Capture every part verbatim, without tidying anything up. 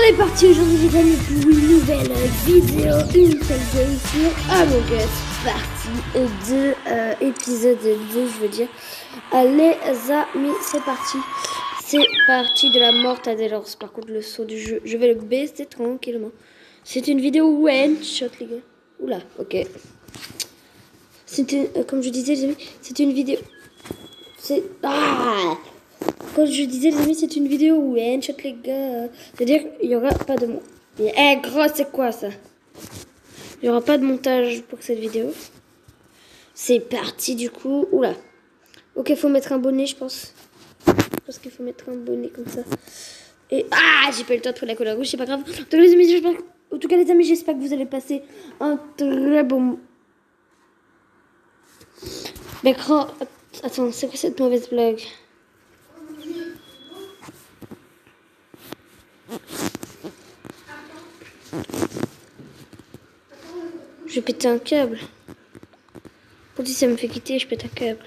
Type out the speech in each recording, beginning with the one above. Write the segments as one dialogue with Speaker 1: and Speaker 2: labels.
Speaker 1: est parti aujourd'hui les amis pour une nouvelle vidéo, une seule game sur Among Us, partie deux, euh, épisode deux je veux dire. Allez les amis, c'est parti. C'est parti de la mort à Delors. Par contre le saut du jeu, je vais le baisser tranquillement. C'est une vidéo one shot les gars. Oula, ok. C'était, euh, comme je disais les amis, c'est une vidéo... C'est... Ah Comme je disais les amis, c'est une vidéo one shot les gars. C'est-à-dire il n'y aura pas de... Eh hey, gros, c'est quoi ça? Il n'y aura pas de montage pour cette vidéo. C'est parti du coup. Oula. Ok, faut mettre un bonnet je pense. Je pense qu'il faut mettre un bonnet comme ça. Et... Ah, j'ai pas eu le temps de trouver la couleur rouge, c'est pas grave. En tout cas les amis, j'espère... En tout cas les amis, j'espère que vous allez passer un très bon... Mais gros... Attends, c'est quoi cette mauvaise blague? Je vais péter un câble. Quand si ça me fait quitter, je pète un câble.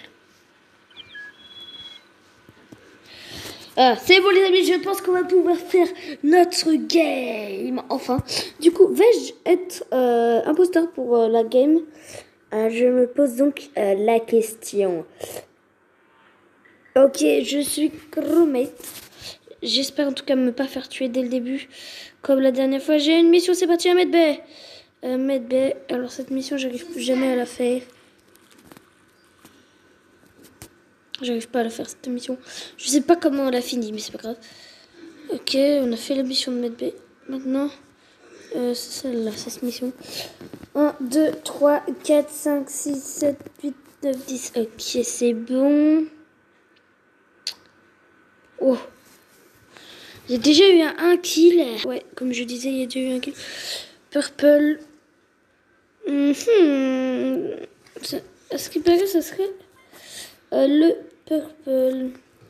Speaker 1: Ah, c'est bon les amis, je pense qu'on va pouvoir faire notre game. Enfin, du coup, vais-je être euh, imposteur pour euh, la game? euh, Je me pose donc euh, la question. Ok, je suis crewmate. J'espère en tout cas me pas faire tuer dès le début. Comme la dernière fois, j'ai une mission, c'est parti à Medbay. Euh, Medbay, alors cette mission, j'arrive plus jamais à la faire. J'arrive pas à la faire cette mission. Je sais pas comment on l'a fini, mais c'est pas grave. Ok, on a fait la mission de Medbay. Maintenant, euh, c'est celle-là, c'est cette mission. un, deux, trois, quatre, cinq, six, sept, huit, neuf, dix. Ok, c'est bon. Oh. Il y a déjà eu un, un kill. Ouais, comme je disais, il y a déjà eu un kill. Purple. Mm-hmm. À ce qui paraît, ça serait euh, le purple.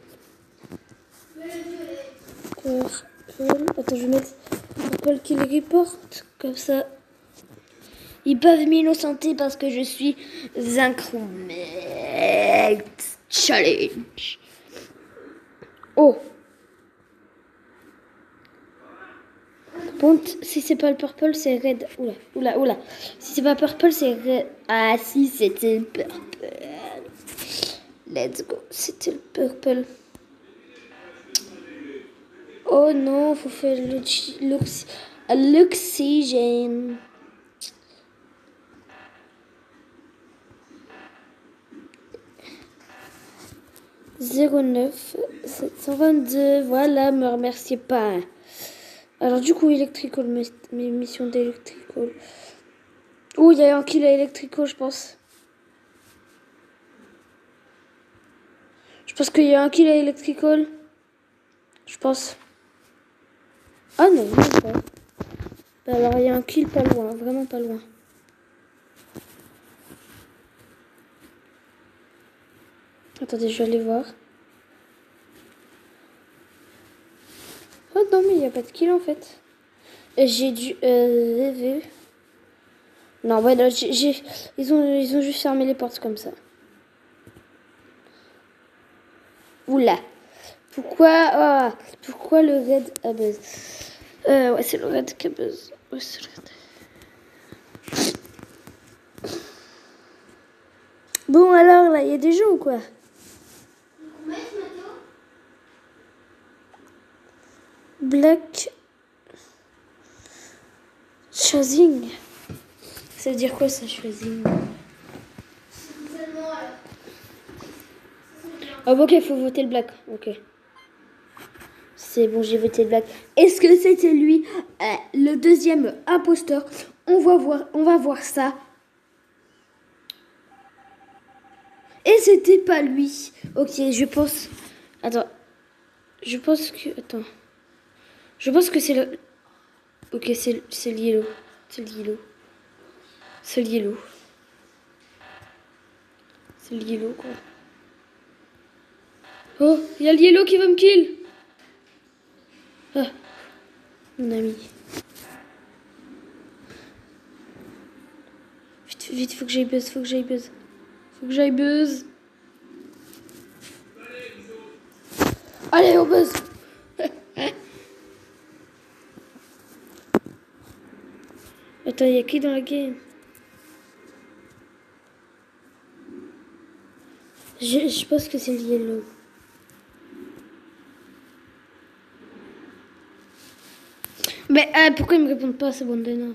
Speaker 1: Purple. Attends, je vais mettre purple kill report. Comme ça. Ils peuvent m'innocenter parce que je suis un crewmate challenge. Oh. Bon, si c'est pas le purple, c'est red. Oula, oula, oula. Si c'est pas purple, c'est red. Ah, si c'était le purple. Let's go. C'était le purple. Oh non, faut faire l'oxygène. zéro neuf sept cent vingt-deux. Voilà, me remerciez pas. Alors du coup, Electrical, mes missions d'Electrical. Oh, il y a un kill à Electrical, je pense. Je pense qu'il y a un kill à Electrical. Je pense. Ah non, non pas. Bah alors il y a un kill pas loin, vraiment pas loin. Attendez, je vais aller voir. Oh non, mais il n'y a pas de kill en fait. J'ai dû euh, rêver. Non, ouais, là, j'ai, j'ai, ils ont, ils ont juste fermé les portes comme ça. Oula. Pourquoi, oh, pourquoi le red a buzz? Euh, ouais, c'est le red qui a buzz. Ouais, c'est le red. Bon, alors, là, il y a des gens ou quoi? Black choosing. Ça veut dire quoi ça, choosing? Ah bon, ok, il faut voter le black. Ok. C'est bon, j'ai voté le black. Est-ce que c'était lui, euh, le deuxième imposteur? On va voir, on va voir ça. Et c'était pas lui. Ok, je pense... Attends. Je pense que... Attends. Je pense que c'est le... Ok, c'est, c'est le yellow. C'est le yellow. C'est le yellow. C'est le yellow, quoi. Oh, il y a le yellow qui veut me kill. Ah, mon ami. Vite, vite, faut que j'aille buzz, faut que j'aille buzz. Faut que j'aille buzz. Allez, on buzz. Attends, il y a qui dans la game? Je, je pense que c'est le yellow. Mais euh, pourquoi ils me répondent pas à ce bandana?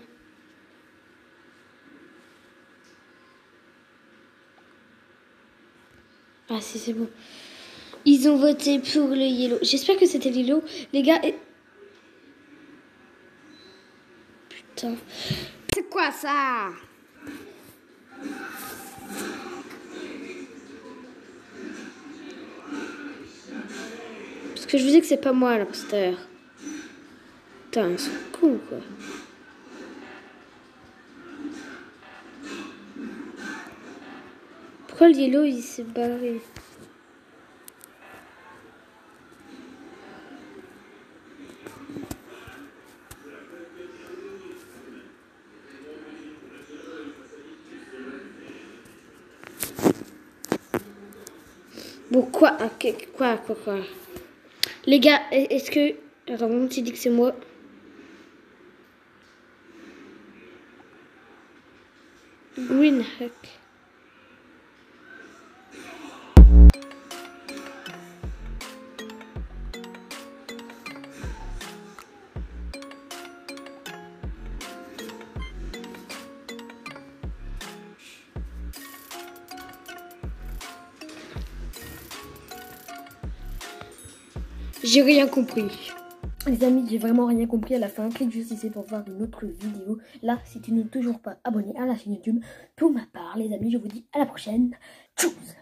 Speaker 1: Ah si, c'est bon. Ils ont voté pour le yellow. J'espère que c'était le yellow. Les gars... Et... Putain. C'est quoi ça? Parce que je vous dis que c'est pas moi l'imposteur. Putain, ils sont cons quoi. Pourquoi le yellow il s'est barré? Bon, quoi? Okay, quoi, quoi, quoi? Les gars, est-ce que... Attends, comment tu dis que c'est moi? Green Hack. J'ai rien compris.
Speaker 2: Les amis, j'ai vraiment rien compris à la fin. Clique juste ici pour voir une autre vidéo. Là, si tu n'es toujours pas abonné à la chaîne YouTube. Pour ma part, les amis, je vous dis à la prochaine. Tchuss!